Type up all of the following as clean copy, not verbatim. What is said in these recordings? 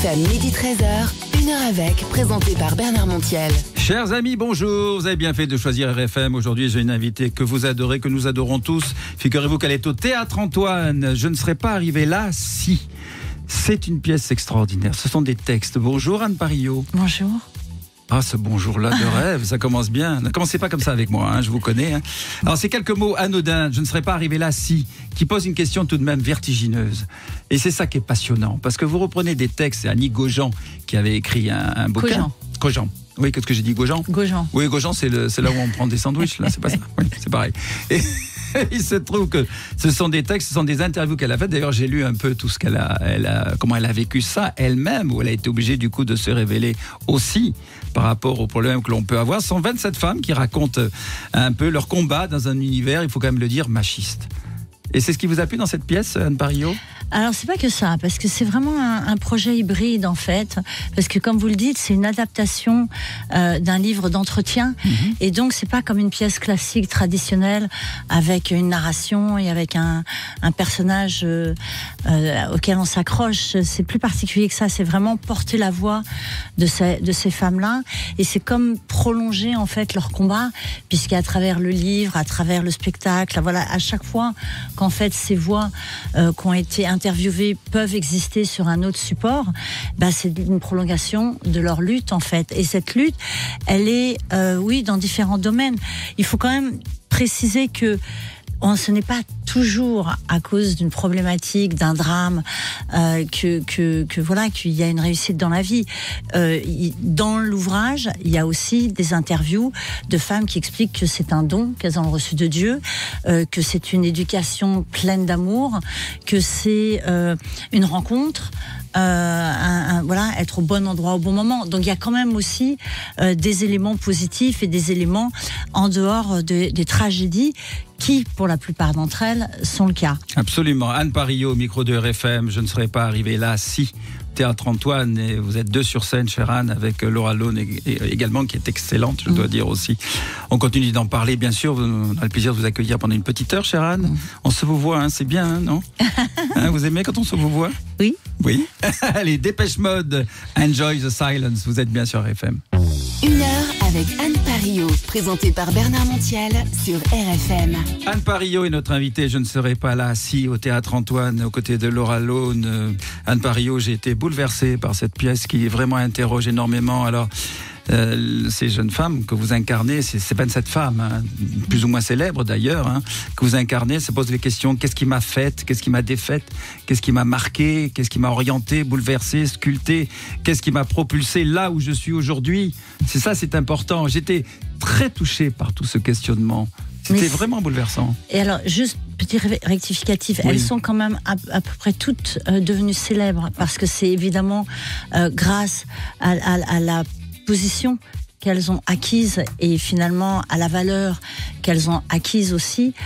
RFM midi 13h, 1h avec, présenté par Bernard Montiel. Chers amis, bonjour. Vous avez bien fait de choisir RFM. Aujourd'hui, j'ai une invitée que vous adorez, que nous adorons tous. Figurez-vous qu'elle est au Théâtre Antoine. Je ne serais pas arrivé là si. C'est une pièce extraordinaire. Ce sont des textes. Bonjour Anne Parillot. Bonjour. Ah, ce bonjour-là de rêve, ça commence bien. Ne commencez pas comme ça avec moi, je vous connais. Alors, c'est quelques mots anodins. Je ne serais pas arrivé là si, qui posent une question tout de même vertigineuse. Et c'est ça qui est passionnant, parce que vous reprenez des textes. C'est Annie Gaujean qui avait écrit un bouquin. Gaujean. Oui, qu'est-ce que j'ai dit, Gaujean ? Gaujean. Oui, Gaujean, c'est là où on prend des sandwichs, là, c'est pas ça. Oui, c'est pareil. Et il se trouve que ce sont des textes, ce sont des interviews qu'elle a faites. D'ailleurs, j'ai lu un peu tout ce comment elle a vécu ça elle-même, où elle a été obligée du coup de se révéler aussi par rapport aux problèmes que l'on peut avoir. Ce sont 27 femmes qui racontent un peu leur combat dans un univers, il faut quand même le dire, machiste. Et c'est ce qui vous a plu dans cette pièce, Anne Parillot ? Alors, c'est pas que ça, parce que c'est vraiment un projet hybride, en fait. Parce que, comme vous le dites, c'est une adaptation d'un livre d'entretien. Et donc, c'est pas comme une pièce classique, traditionnelle, avec une narration et avec un personnage auquel on s'accroche. C'est plus particulier que ça. C'est vraiment porter la voix de ces femmes-là. Et c'est comme prolonger, en fait, leur combat, puisqu'à travers le livre, à travers le spectacle, voilà, à chaque fois qu'en fait, ces voix qui ont été interviewées peuvent exister sur un autre support, c'est une prolongation de leur lutte en fait. Et cette lutte, elle est, oui, dans différents domaines. Il faut quand même préciser que ce n'est pas toujours à cause d'une problématique, d'un drame, voilà, qu'il y a une réussite dans la vie. Dans l'ouvrage, il y a aussi des interviews de femmes qui expliquent que c'est un don qu'elles ont reçu de Dieu, que c'est une éducation pleine d'amour, que c'est une rencontre. Voilà, être au bon endroit au bon moment. Donc il y a quand même aussi des éléments positifs et des éléments en dehors des tragédies qui, pour la plupart d'entre elles, sont le cas. Absolument. Anne Parillot, au micro de RFM, je ne serais pas arrivé là si. Théâtre Antoine, et vous êtes deux sur scène, chère Anne, avec Laura Lone également, qui est excellente, je dois dire aussi. On continue d'en parler, bien sûr. On a le plaisir de vous accueillir pendant une petite heure, chère Anne. On se vous voit, c'est bien, non ? Vous aimez quand on se vous voit ? Oui. Oui. Allez, Dépêche Mode, Enjoy the Silence. Vous êtes bien sur RFM. 1 heure avec Anne Parillot, présentée par Bernard Montiel sur RFM. Anne Parillot est notre invitée. Je ne serais pas là si au Théâtre Antoine, aux côtés de Laura Lone. Anne Parillot, j'ai été bouleversé par cette pièce qui vraiment interroge énormément. Alors, ces jeunes femmes que vous incarnez, c'est 27 femmes, plus ou moins célèbres d'ailleurs, que vous incarnez, ça pose les questions: qu'est-ce qui m'a faite, qu'est-ce qui m'a défaite, qu'est-ce qui m'a marqué, qu'est-ce qui m'a orienté, bouleversé, sculpté, qu'est-ce qui m'a propulsé là où je suis aujourd'hui. C'est ça, c'est important. J'étais très touché par tout ce questionnement. C'était vraiment bouleversant. Et alors, juste petit rectificatif, oui. Elles sont quand même à peu près toutes devenues célèbres, parce que c'est évidemment grâce à la position qu'elles ont acquise et finalement à la valeur qu'elles ont acquise aussi,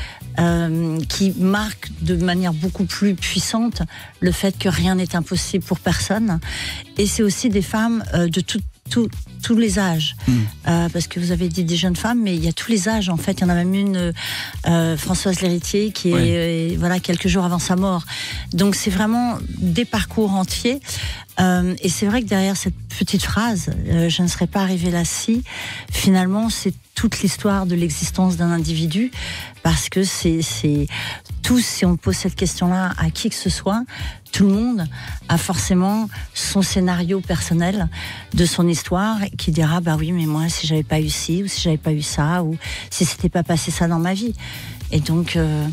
qui marque de manière beaucoup plus puissante le fait que rien n'est impossible pour personne. Et c'est aussi des femmes de tous les âges, parce que vous avez dit des jeunes femmes, mais il y a tous les âges en fait. Il y en a même une, Françoise L'Héritier, qui est voilà, quelques jours avant sa mort. Donc c'est vraiment des parcours entiers. Et c'est vrai que derrière cette petite phrase, je ne serais pas arrivée là si, finalement c'est toute l'histoire de l'existence d'un individu, parce que c'est tous, si on pose cette question-là à qui que ce soit, tout le monde a forcément son scénario personnel de son histoire qui dira oui, mais moi si j'avais pas eu ci, ou si j'avais pas eu ça, ou si c'était pas passé ça dans ma vie. Et donc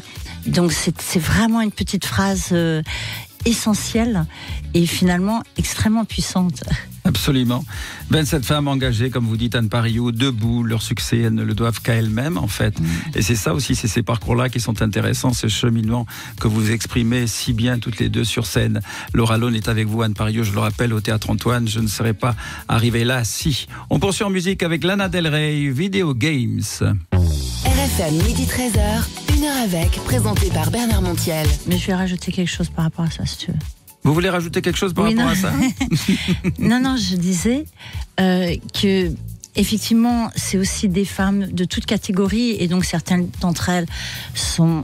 c'est vraiment une petite phrase essentielle et finalement extrêmement puissante. Absolument. 27 femmes engagées, comme vous dites, Anne Parillot, debout. Leur succès, elles ne le doivent qu'à elles-mêmes, en fait. Et c'est ça aussi, c'est ces parcours-là qui sont intéressants, ce cheminement que vous exprimez si bien toutes les deux sur scène. Laura Lone est avec vous, Anne Parillot, je le rappelle, au Théâtre Antoine. Je ne serais pas arrivé là si. On poursuit en musique avec Lana Del Rey, Video Games. RFM midi 13h, 1 heure avec, présenté par Bernard Montiel. Mais je vais rajouter quelque chose par rapport à ça, si tu veux. Vous voulez rajouter quelque chose par rapport à ça ? Non, je disais que effectivement, c'est aussi des femmes de toutes catégories, et donc certaines d'entre elles sont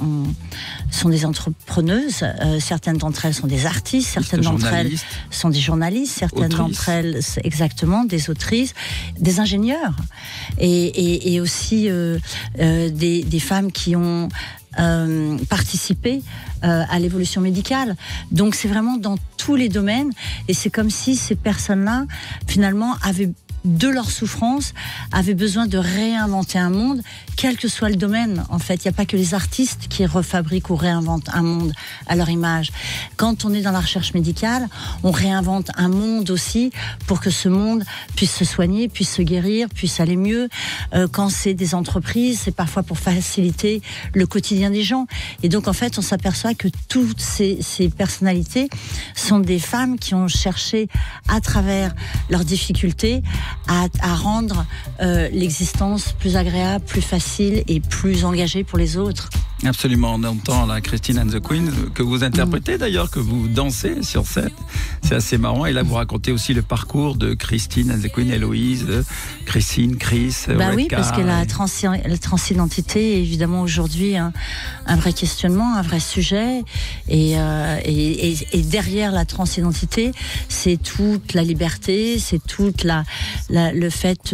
des entrepreneuses, certaines d'entre elles sont des artistes, certaines d'entre elles sont des journalistes, certaines d'entre elles, exactement, des autrices, des ingénieurs, et aussi des femmes qui ont participer à l'évolution médicale. Donc c'est vraiment dans tous les domaines, et c'est comme si ces personnes-là finalement avaient, de leur souffrance, avaient besoin de réinventer un monde, quel que soit le domaine. En fait, il n'y a pas que les artistes qui refabriquent ou réinventent un monde à leur image. Quand on est dans la recherche médicale, on réinvente un monde aussi pour que ce monde puisse se soigner, puisse se guérir, puisse aller mieux. Quand c'est des entreprises, c'est parfois pour faciliter le quotidien des gens. Et donc, en fait, on s'aperçoit que toutes ces personnalités sont des femmes qui ont cherché, à travers leurs difficultés, à rendre l'existence plus agréable, plus facile et plus engagée pour les autres. Absolument, on entend la Christine and the Queen, que vous interprétez d'ailleurs, que vous dansez sur scène. C'est assez marrant. Et là, vous racontez aussi le parcours de Christine and the Queen, Héloïse, Christine, Chris, oui, parce que la transidentité est évidemment aujourd'hui un vrai questionnement, un vrai sujet. Et derrière la transidentité, c'est toute la liberté, c'est toute le fait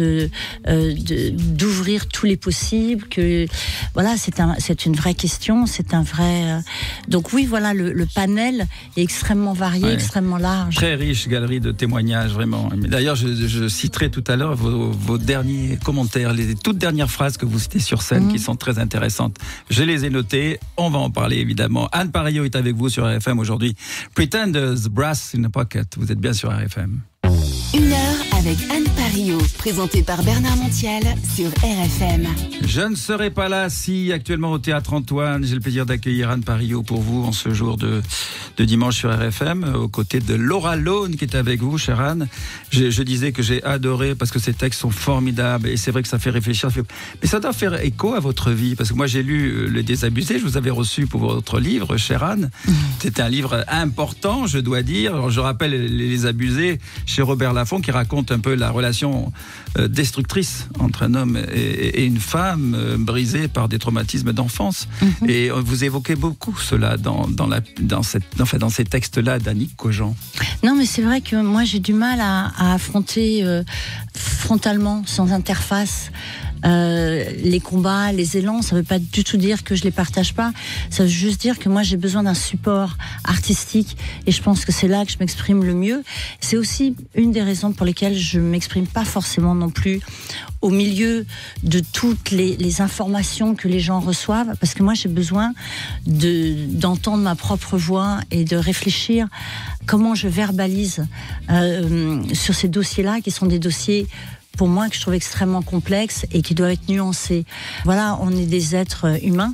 d'ouvrir tous les possibles. Que voilà, c'est une vraie question, c'est un vrai. Donc oui, voilà, le panel est extrêmement varié, extrêmement large. Très riche galerie de témoignages, vraiment. D'ailleurs, je citerai tout à l'heure vos derniers commentaires, les toutes dernières phrases que vous citez sur scène, qui sont très intéressantes. Je les ai notées. On va en parler évidemment. Anne Parillo est avec vous sur RFM aujourd'hui. Pretenders, Brass in a Pocket. Vous êtes bien sur RFM. 1 heure avec Anne Parillo, présentée par Bernard Montiel sur RFM. Je ne serai pas là si actuellement au Théâtre Antoine, j'ai le plaisir d'accueillir Anne Parillo pour vous en ce jour de dimanche sur RFM, aux côtés de Laura Lone qui est avec vous, chère Anne. Je disais que j'ai adoré parce que ces textes sont formidables et c'est vrai que ça fait réfléchir. Mais ça doit faire écho à votre vie, parce que moi j'ai lu Les Désabusés, je vous avais reçu pour votre livre, chère Anne. C'est un livre important, je dois dire. Alors, je rappelle Les Désabusés chez Robert Laffont, qui raconte un peu la relation destructrice entre un homme et une femme brisée par des traumatismes d'enfance. Et vous évoquez beaucoup cela dans ces textes-là d'Annick Cogent. Non, mais c'est vrai que moi j'ai du mal à affronter frontalement, sans interface, les combats, les élans. Ça ne veut pas du tout dire que je les partage pas. Ça veut juste dire que moi j'ai besoin d'un support artistique, et je pense que c'est là que je m'exprime le mieux. C'est aussi une des raisons pour lesquelles je m'exprime pas forcément non plus au milieu de toutes les informations que les gens reçoivent, parce que moi j'ai besoin d'entendre ma propre voix et de réfléchir comment je verbalise sur ces dossiers-là, qui sont des dossiers pour moi que je trouve extrêmement complexes et qui doivent être nuancés. Voilà, on est des êtres humains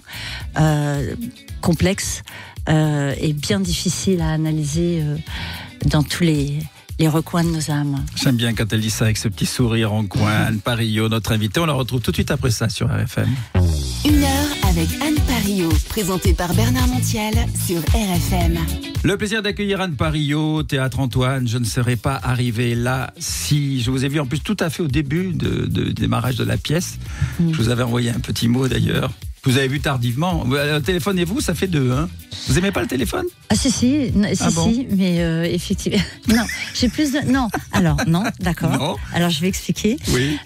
complexes et bien difficiles à analyser dans tous les recoins de nos âmes. J'aime bien quand elle dit ça avec ce petit sourire en coin. Anne Parillo, notre invitée, on la retrouve tout de suite après ça sur RFM. 1 heure avec Anne Parillo, présentée par Bernard Montiel sur RFM. Le plaisir d'accueillir Anne Parillo, Théâtre Antoine. Je ne serais pas arrivé là si... Je vous ai vu en plus tout à fait au début du démarrage de la pièce. Je vous avais envoyé un petit mot d'ailleurs. Vous avez vu tardivement. Téléphonez-vous, ça fait 2, hein. Vous aimez pas le téléphone ? Ah si, mais effectivement... Non, j'ai plus de... Non, alors, non, d'accord. Non. Alors, je vais expliquer. Oui.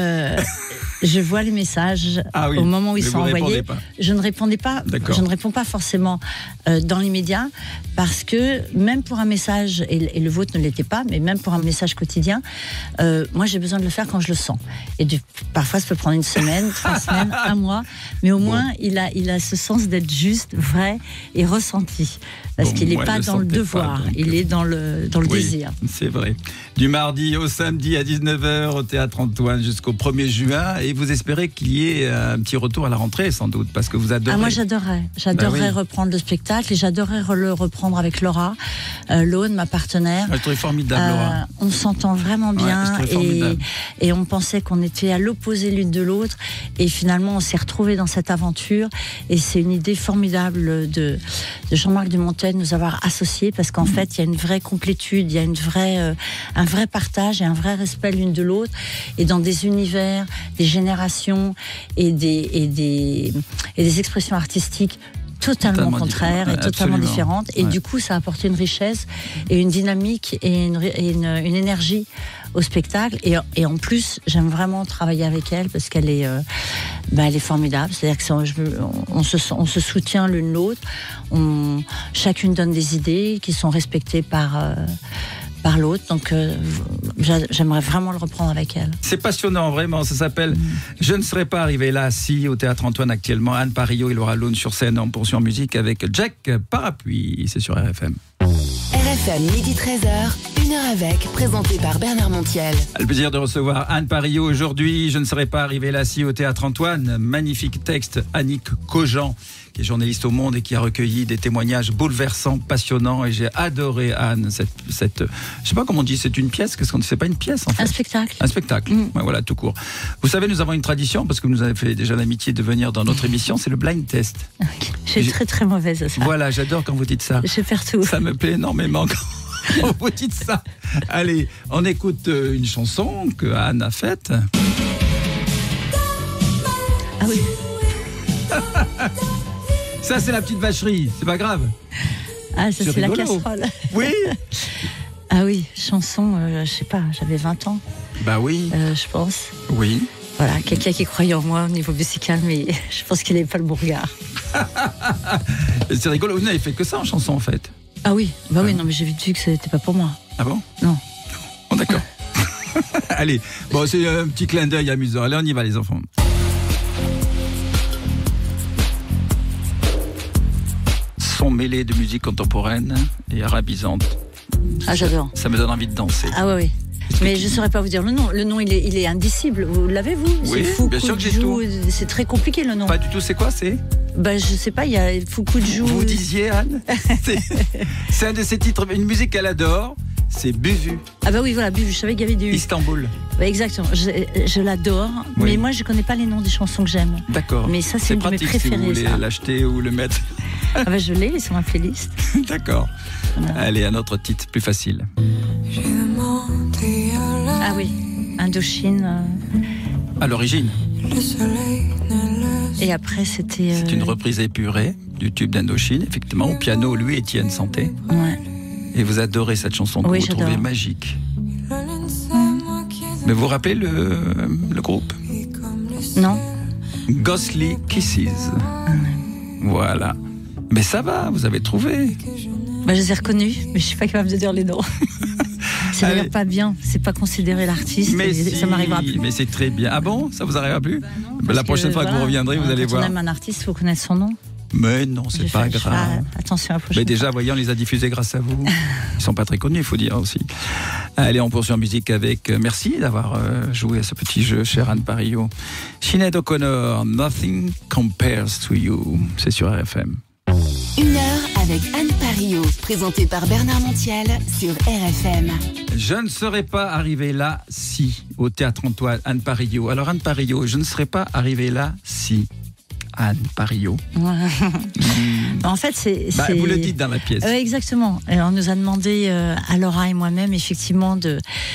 Je vois les messages au moment où ils sont envoyés. Je ne répondais pas. D'accord. Je ne réponds pas forcément dans l'immédiat, parce que même pour un message, et le vôtre ne l'était pas, mais même pour un message quotidien, moi j'ai besoin de le faire quand je le sens. Et parfois ça peut prendre 1 semaine, 3 semaines, 1 mois, mais au moins il a ce sens d'être juste, vrai et ressenti. Parce qu'il n'est pas dans le devoir, il est dans le désir. C'est vrai. Du mardi au samedi à 19h au Théâtre Antoine jusqu'au 1er juin. et vous espérez qu'il y ait un petit retour à la rentrée, sans doute, parce que vous adorez. Moi, j'adorerais reprendre le spectacle, et j'adorerais le reprendre avec Laura Lone, ma partenaire. Je trouvais formidable, Laura. On s'entend vraiment bien, et on pensait qu'on était à l'opposé l'une de l'autre, et finalement on s'est retrouvés dans cette aventure, et c'est une idée formidable de Jean-Marc Dumontet de nous avoir associés, parce qu'en fait il y a une vraie complétude, il y a un vrai partage et un vrai respect l'une de l'autre, et dans des univers, des générations et des expressions artistiques totalement contraires et totalement différentes. Et du coup, ça a apporté une richesse et une dynamique et une énergie au spectacle. Et en plus, j'aime vraiment travailler avec elle parce qu'elle est, elle est formidable. C'est-à-dire qu'on se soutient l'une l'autre. Chacune donne des idées qui sont respectées par l'autre, donc j'aimerais vraiment le reprendre avec elle. C'est passionnant, vraiment, ça s'appelle Je ne serais pas arrivé là si, au Théâtre Antoine actuellement, Anne Parillaud et Laura Lone sur scène en portion musique avec Jack Parapluie, c'est sur RFM. RFM, midi 13h, 1 heure avec, présenté par Bernard Montiel. Le plaisir de recevoir Anne Parillaud aujourd'hui. Je ne serais pas arrivé là si au Théâtre Antoine. Magnifique texte, Annick Cogent, qui est journaliste au Monde et qui a recueilli des témoignages bouleversants, passionnants. Et j'ai adoré, Anne, cette je sais pas comment on dit, c'est une pièce, qu'est-ce qu'on dit, c'est pas une pièce en fait. Un spectacle. Un spectacle, voilà, tout court. Vous savez, nous avons une tradition, parce que vous nous avez fait déjà l'amitié de venir dans notre émission, c'est le blind test. Je suis très très mauvaise à ça. Voilà, j'adore quand vous dites ça. Je perds tout. Ça me plaît énormément quand vous dites ça. Allez, on écoute une chanson que Anne a faite. Ah oui. Ça, c'est la petite vacherie, c'est pas grave. Ah, ça, c'est la casserole. Oui. Ah oui, chanson, je sais pas, j'avais 20 ans. Bah oui. Je pense. Oui. Voilà, quelqu'un qui croyait en moi au niveau musical, mais je pense qu'il n'avait pas le bon regard. C'est rigolo, vous n'avez fait que ça en chanson en fait. Ah oui, bah oui, non, mais j'ai vu que c'était pas pour moi. Ah bon? Non. Bon, d'accord. Allez, bon, c'est un petit clin d'œil amusant. Allez, on y va les enfants. Son mêlé de musique contemporaine et arabisante. Ah, j'adore. Ça me donne envie de danser. Ah oui. Mais je ne saurais pas vous dire le nom. Le nom, il est indicible. Vous l'avez, vous? Oui, bien sûr que j'ai tout. C'est très compliqué, le nom. Pas du tout, c'est quoi, c'est? Je sais pas, il y a Foukoudjou. Vous disiez, Anne? C'est un de ses titres, une musique qu'elle adore, c'est Buvu. Ah bah oui, voilà, Buvu, je savais qu'il y avait du... Istanbul. Bah exactement, je l'adore, mais moi je connais pas les noms des chansons que j'aime. D'accord. Mais ça, c'est une de mes préférées. Si vous voulez l'acheter ou le mettre. Je l'ai sur ma playlist. D'accord. Voilà. Allez, un autre titre, plus facile. Ah oui, Indochine. À l'origine. Et après, c'était... C'est une reprise épurée du tube d'Indochine, effectivement, au piano, lui, Étienne Santé. Ouais. Et vous adorez cette chanson que vous trouvez magique. Mais vous vous rappelez le groupe? Non. Ghostly Kisses. Voilà. Mais ça va, vous avez trouvé. Je les ai reconnus, mais je suis pas capable de dire les noms. C'est d'ailleurs pas bien, c'est pas considérer l'artiste, mais ça m'arrivera plus. Mais c'est très bien. Ah bon, ça vous arrivera plus? Non, la prochaine fois que vous reviendrez, vous allez voir. Quand on aime un artiste, il faut connaître son nom. Mais non, c'est pas grave. Attention à la prochaine. Mais déjà, voyons, on les a diffusés grâce à vous. Ils sont pas très connus, il faut dire aussi. Allez, on poursuit en musique avec... Merci d'avoir joué à ce petit jeu, chère Anne Parillaud. Sinéad O'Connor, Nothing Compares to You. C'est sur RFM. 1 heure avec Anne Parillaud, présentée par Bernard Montiel sur RFM. Je ne serais pas arrivé là si, au Théâtre Antoine, Anne Parillaud. Alors Anne Parillaud, je ne serais pas arrivé là si... Anne Parillaud. En fait, c'est... Vous le dites dans la pièce. Exactement. Et on nous a demandé, à Laura et moi-même, effectivement, de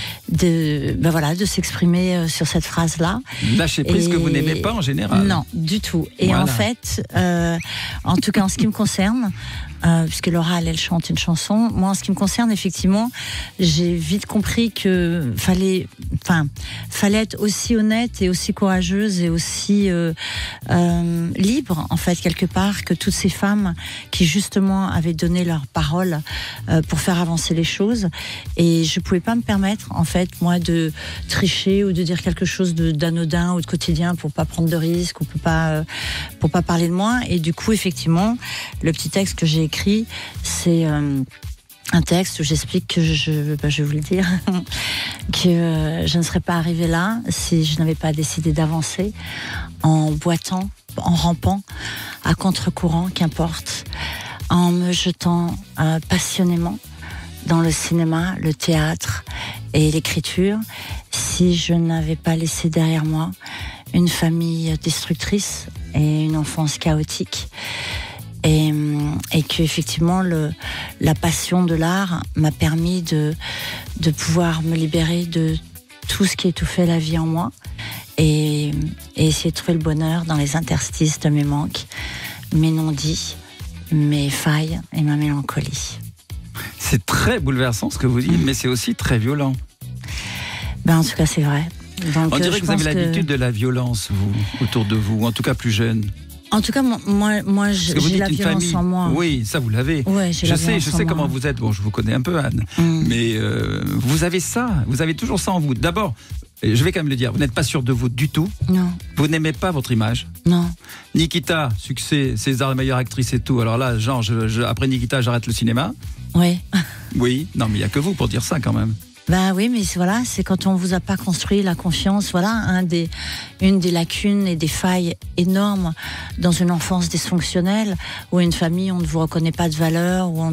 s'exprimer sur cette phrase-là. Lâcher prise que vous n'aimez pas en général. Non, du tout. Et en fait, en tout cas en ce qui me concerne, puisque Laura, elle chante une chanson, moi, en ce qui me concerne, effectivement, j'ai vite compris que fallait être aussi honnête et aussi courageuse et aussi libre, en fait, quelque part, que toutes ces femmes qui, justement, avaient donné leur parole pour faire avancer les choses. Et je pouvais pas me permettre, en fait, moi, de tricher ou de dire quelque chose d'anodin ou de quotidien pour pas prendre de risques ou pour pas parler de moi. Et du coup, effectivement, le petit texte que j'ai écrit, c'est un texte où j'explique que je vais vous le dire. que je ne serais pas arrivée là si je n'avais pas décidé d'avancer en boitant, en rampant, à contre-courant, qu'importe, en me jetant passionnément dans le cinéma, le théâtre et l'écriture, si je n'avais pas laissé derrière moi une famille destructrice et une enfance chaotique. Et que effectivement la passion de l'art m'a permis de pouvoir me libérer de tout ce qui étouffait la vie en moi et essayer de trouver le bonheur dans les interstices de mes manques, mes non-dits, mes failles et ma mélancolie. C'est très bouleversant ce que vous dites, mais c'est aussi très violent. En tout cas, c'est vrai. Donc, on dirait que vous avez l'habitude de la violence, vous, autour de vous, en tout cas plus jeune. En tout cas, moi j'ai la violence famille, en moi. Oui, ça vous l'avez. Ouais, je sais comment vous êtes. Bon, je vous connais un peu, Anne. Mais vous avez ça. Vous avez toujours ça en vous. D'abord, je vais quand même le dire, vous n'êtes pas sûr de vous du tout. Non. Vous n'aimez pas votre image. Non. Nikita, succès, César, la meilleure actrice et tout. Alors là, genre, après Nikita, j'arrête le cinéma. Oui. Oui, non, mais il n'y a que vous pour dire ça quand même. Oui, mais voilà, c'est quand on vous a pas construit la confiance. Voilà, une des lacunes et des failles énormes dans une enfance dysfonctionnelle, où une famille, on ne vous reconnaît pas de valeur, où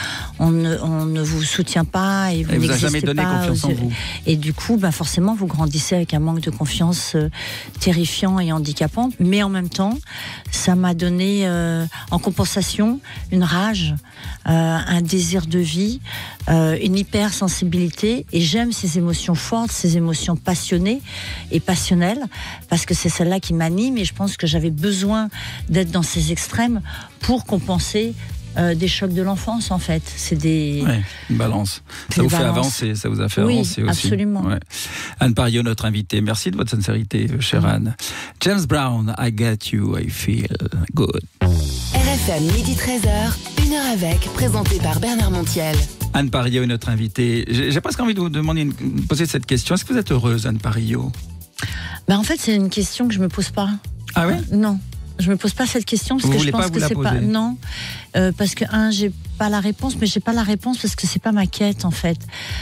on ne vous soutient pas et vous vous a jamais donné pas confiance en vous. Et du coup, forcément, vous grandissez avec un manque de confiance terrifiant et handicapant. Mais en même temps, ça m'a donné, en compensation, une rage, un désir de vie, une hypersensibilité. Et j'aime ces émotions fortes, ces émotions passionnées et passionnelles, parce que c'est celle-là qui m'anime, et je pense que j'avais besoin d'être dans ces extrêmes pour compenser des chocs de l'enfance, en fait. C'est une balance. Ça vous fait avancer, ça vous a fait avancer aussi. Absolument. Ouais. Anne Parillaud, notre invitée. Merci de votre sincérité, chère Anne. James Brown, I Got You, I Feel Good. RFM, midi 13h, 1 heure avec, présenté par Bernard Montiel. Anne Parillaud est notre invitée. J'ai presque envie de vous demander, poser cette question. Est-ce que vous êtes heureuse, Anne Parillaud ? En fait, c'est une question que je me pose pas. Ah oui ? Non. Je me pose pas cette question parce que je pense que c'est pas. Non, parce que j'ai pas la réponse, mais j'ai pas la réponse parce que c'est pas ma quête en fait.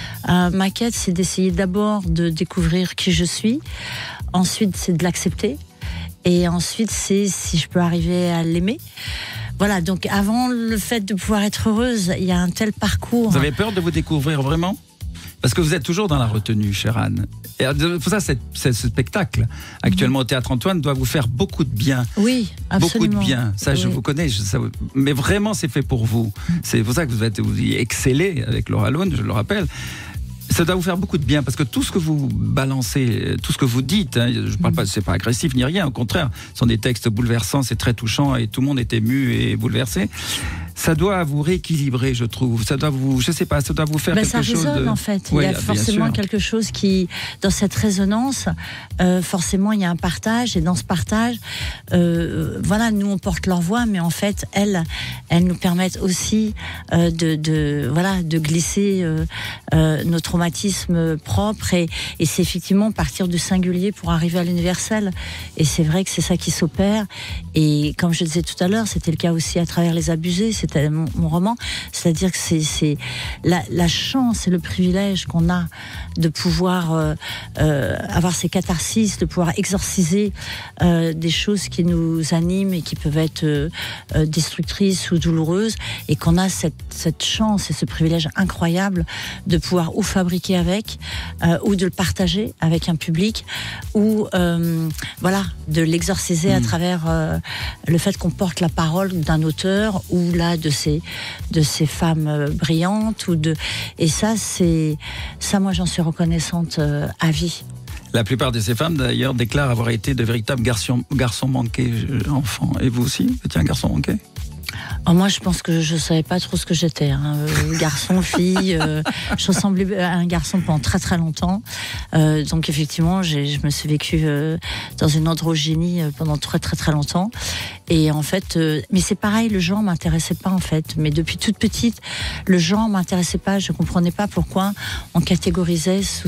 Ma quête, c'est d'essayer d'abord de découvrir qui je suis. Ensuite, c'est de l'accepter. Et ensuite, c'est si je peux arriver à l'aimer. Voilà, donc avant le fait de pouvoir être heureuse, il y a un tel parcours. Vous avez peur de vous découvrir vraiment ? Parce que vous êtes toujours dans la retenue, chère Anne. Et pour ça, ce spectacle, actuellement au Théâtre Antoine, doit vous faire beaucoup de bien. Oui, absolument. Beaucoup de bien. Ça, oui. Je vous connais. Mais vraiment, c'est fait pour vous. C'est pour ça que vous excellez avec Laura Lone, je le rappelle. Ça doit vous faire beaucoup de bien, parce que tout ce que vous balancez, tout ce que vous dites, je parle pas, c'est pas agressif ni rien, au contraire, ce sont des textes bouleversants, c'est très touchant et tout le monde est ému et bouleversé. Ça doit vous rééquilibrer, je trouve. Ça doit vous, je sais pas, ça doit vous faire quelque chose. Ça résonne en fait. Il y a forcément quelque chose qui, dans cette résonance, forcément il y a un partage, et dans ce partage, voilà, nous on porte leur voix, mais en fait elles nous permettent aussi de glisser nos traumatismes propres, et c'est effectivement partir du singulier pour arriver à l'universel. Et c'est vrai que c'est ça qui s'opère. Et comme je disais tout à l'heure, c'était le cas aussi à travers Les Abusés. C'était mon roman, c'est-à-dire que c'est la chance et le privilège qu'on a de pouvoir avoir ces catharsis, de pouvoir exorciser des choses qui nous animent et qui peuvent être destructrices ou douloureuses, et qu'on a cette chance et ce privilège incroyable de pouvoir ou fabriquer avec, ou de le partager avec un public, ou de l'exorciser à travers le fait qu'on porte la parole d'un auteur, ou là de ces femmes brillantes, et ça moi j'en suis reconnaissante à vie. La plupart de ces femmes d'ailleurs déclarent avoir été de véritables garçons manqués enfants. Et vous aussi, vous étiez un garçon manqué ? Moi, je pense que je savais pas trop ce que j'étais. Garçon, fille, je ressemblais à un garçon pendant très très longtemps. Donc effectivement, je me suis vécue dans une androgynie pendant très très très longtemps. Et en fait, mais c'est pareil, le genre m'intéressait pas en fait. Mais depuis toute petite, le genre m'intéressait pas. Je comprenais pas pourquoi on catégorisait sous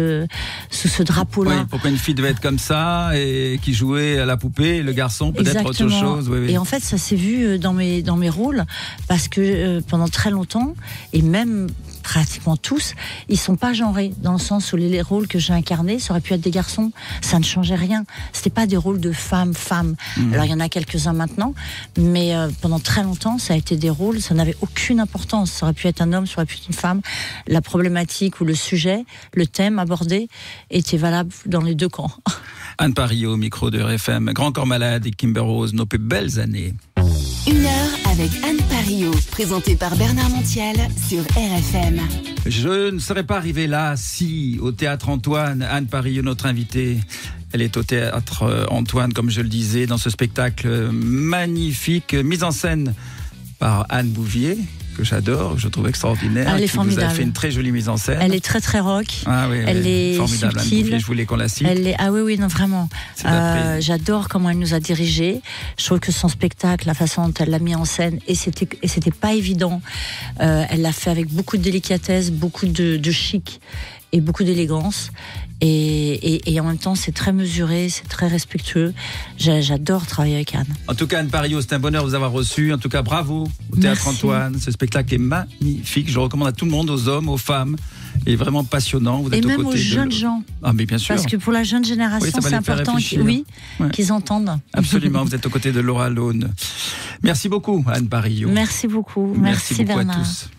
ce drapeau-là. Oui, pourquoi une fille devait être comme ça et qui jouait à la poupée, et le garçon peut-être autre chose. Oui. Et en fait, ça s'est vu dans mes rôles, parce que pendant très longtemps, et même pratiquement tous, ils sont pas genrés, dans le sens où les rôles que j'ai incarnés, ça aurait pu être des garçons, ça ne changeait rien. C'était pas des rôles de femmes. Alors il y en a quelques-uns maintenant, mais pendant très longtemps, ça a été des rôles, ça n'avait aucune importance. Ça aurait pu être un homme, ça aurait pu être une femme. La problématique ou le sujet, le thème abordé était valable dans les deux camps. Anne Parillaud, au micro de RFM. Grand Corps Malade et Kimber Rose, nos plus belles années. 1 heure avec Anne Parillaud, présentée par Bernard Montiel sur RFM. Je ne serais pas arrivé là si, au Théâtre Antoine, Anne Parillaud, notre invitée, elle est au Théâtre Antoine, comme je le disais, dans ce spectacle magnifique, mise en scène par Anne Bouvier, que j'adore, je trouve extraordinaire. Elle est qui formidable. vous a fait une très jolie mise en scène. Elle est très très rock. Ah oui, elle est formidable. subtile. Anne Bouvier, je voulais qu'on la cite. Ah oui, non, vraiment. J'adore comment elle nous a dirigés. Je trouve que son spectacle, la façon dont elle l'a mis en scène, et c'était pas évident. Elle l'a fait avec beaucoup de délicatesse, beaucoup de chic et beaucoup d'élégance. Et en même temps, c'est très mesuré, c'est très respectueux. J'adore travailler avec Anne. En tout cas, Anne Parillaud, c'est un bonheur de vous avoir reçu. En tout cas, bravo au Théâtre Antoine. Ce spectacle est magnifique. Je le recommande à tout le monde, aux hommes, aux femmes. Il est vraiment passionnant. Vous êtes et aux même côtés aux jeunes gens. Ah, mais bien sûr. Parce que pour la jeune génération, c'est important qu'ils entendent. Absolument, vous êtes aux côtés de Laura Lone. Merci beaucoup, Anne Parillaud. Merci beaucoup. Merci beaucoup Bernard. à tous.